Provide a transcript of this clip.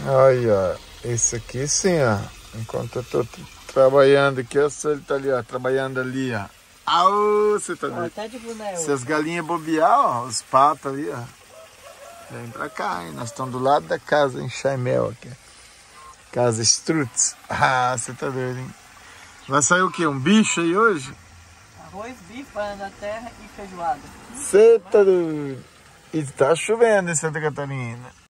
Aí, ó. Esse aqui sim, ó. Enquanto eu tô trabalhando aqui, ó, ele tá ali, ó, trabalhando ali, ó. Aô, você tá vendo? Tá de boné. Se as galinhas bobear, ó, os patos ali, ó. Vem pra cá, hein? Nós estamos do lado da casa em Chaimel aqui. Casa Strutz. Ah, você tá doido, hein? Vai sair o quê? Um bicho aí hoje? Arroz, bife, banana da terra e feijoada. Você tá doido? E tá chovendo em Santa Catarina.